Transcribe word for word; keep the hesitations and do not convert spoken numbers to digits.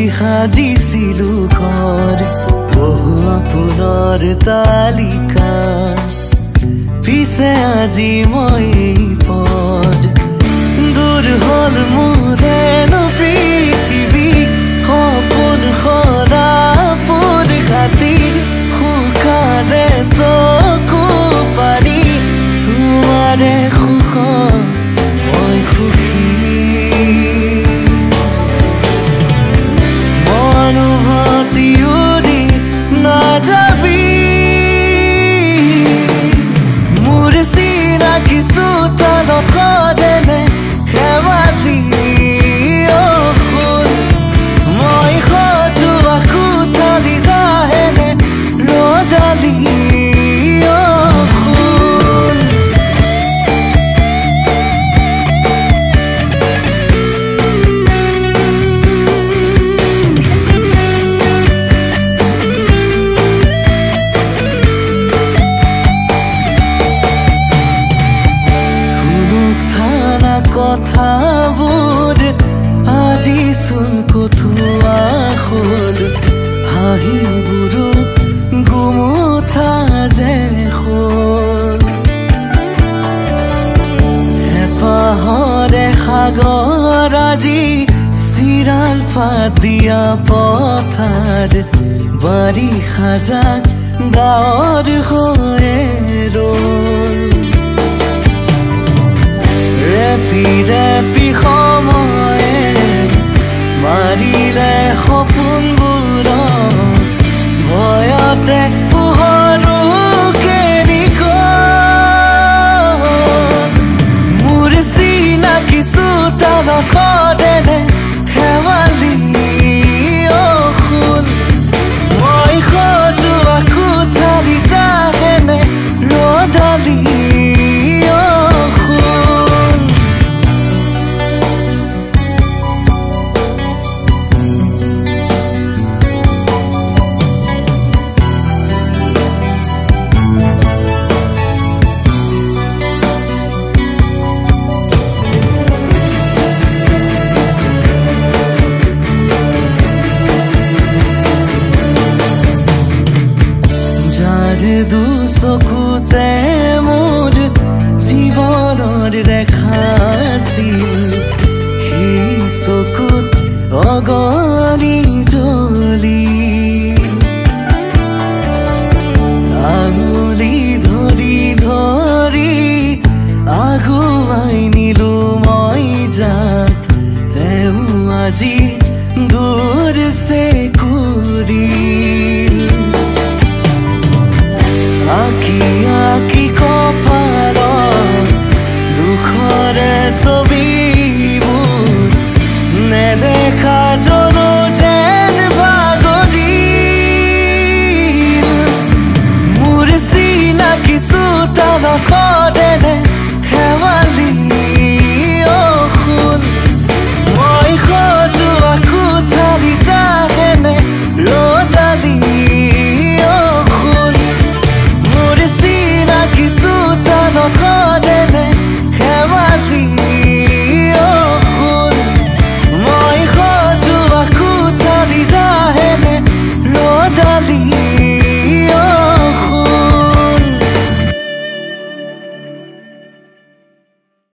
সাজিছিলো ঘৰ বহু আপোনাৰ তালিকা পিছে আজি মই পদ দূৰ হল মোৰেন পৃথিৱী সপোন সদাপোন ঘাটি শুকানে চকু পানী তোমাৰে সুখ মই সুখী মনোভতিউৰি নাযাবি মোৰ চিনাকি চোতালত সদেনে খেৱালি অসুল মই সজোৱা কোঠালি দাহেনে ৰদালি কথাবোৰ আজি চোন কঠুৱা হ'ল হাঁহিবোৰো গুমুঠা যে হ'ল হেঁপাহৰে সাগৰ আজি চিৰাল পাত দিয়া পথাৰ বাৰিষা জাক গাঁৱৰ হৈ ৰ'ল ৰেপি ৰেপি সময়ে মাৰিলে সপোনবোৰ ভয়তে পোহৰো কেনি গ'ল মোৰ চিনাকি চোতালত সদেনে খেৱালি অসুল মই সজোৱা কোঠালি দাহেনে ৰদালি দুচকুতে মোৰ জীৱনৰ ৰেখা আছিল সেই চকুত অগণি জ্বলি আঙুলি ধৰি ধৰি আগুৱাই নিলো মই যাক তেওঁ আজি দূৰ চেকুৰি আঁকি আঁকি কপালত দুখৰে ছবিবোৰ নেদেখা জনো যেন ভাগৰিল মোৰ চিনাকি চোতালত সদেনে খেৱালি অসুল মই সজোৱা কোঠালি দাহেনে ৰদালি অসুল মোৰ চিনাকি চোতালত